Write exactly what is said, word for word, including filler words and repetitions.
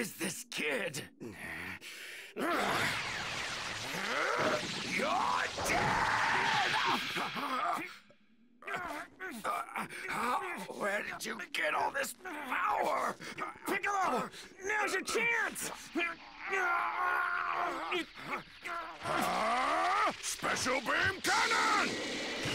is this kid? You're dead! Where did you get all this power? Piccolo! Now's your chance! Uh, special beam cannon!